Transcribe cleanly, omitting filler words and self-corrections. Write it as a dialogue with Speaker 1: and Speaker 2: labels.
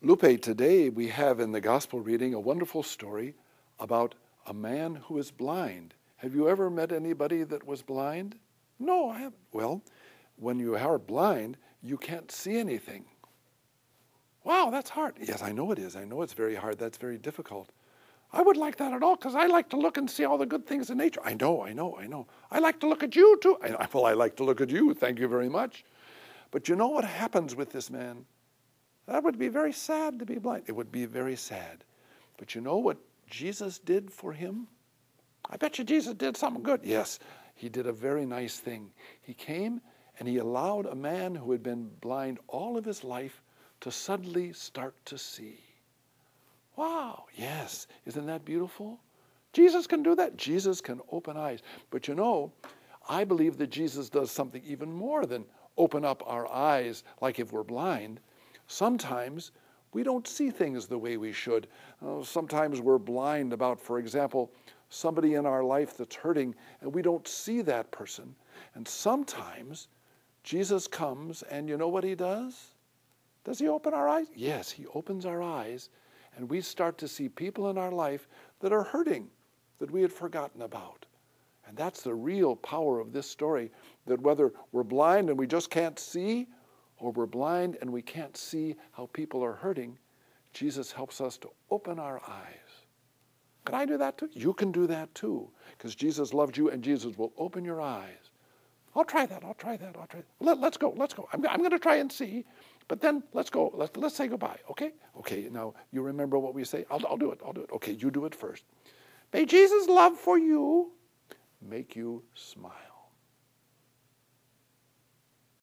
Speaker 1: Lupe, today we have in the gospel reading a wonderful story about a man who is blind. Have you ever met anybody that was blind? No, I haven't. Well, when you are blind, you can't see anything. Wow, that's hard. Yes, I know it is. I know it's very hard. That's very difficult. I would like that at all because I like to look and see all the good things in nature. I know. I like to look at you too. Well, I like to look at you. Thank you very much. But you know what happens with this man? That would be very sad to be blind. It would be very sad. But you know what Jesus did for him? I bet you Jesus did something good. Yes, he did a very nice thing. He came and he allowed a man who had been blind all of his life to suddenly start to see. Wow, yes, isn't that beautiful? Jesus can do that. Jesus can open eyes. But you know, I believe that Jesus does something even more than open up our eyes like if we're blind. Sometimes we don't see things the way we should. Sometimes we're blind about, for example, somebody in our life that's hurting and we don't see that person. And sometimes Jesus comes and you know what he does? Does he open our eyes? Yes, he opens our eyes and we start to see people in our life that are hurting, that we had forgotten about. And that's the real power of this story, that whether we're blind and we just can't see, or we're blind and we can't see how people are hurting, Jesus helps us to open our eyes. Can I do that too? You can do that too, because Jesus loved you and Jesus will open your eyes. I'll try that. Let's go. I'm going to try and see, but then let's go. Let's say goodbye, okay? Okay, now you remember what we say? I'll do it. Okay, you do it first. May Jesus' love for you make you smile.